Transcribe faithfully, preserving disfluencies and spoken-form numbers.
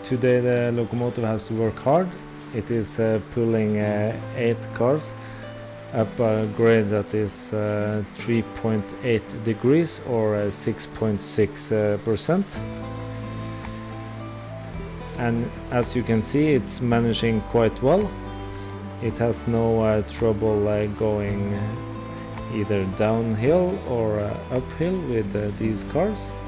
today the locomotive has to work hard. It is uh, pulling uh, eight cars up a grade that is uh, three point eight degrees or uh, six point six percent. And as you can see, it's managing quite well. It has no uh, trouble uh, going either downhill or uh, uphill with uh, these cars.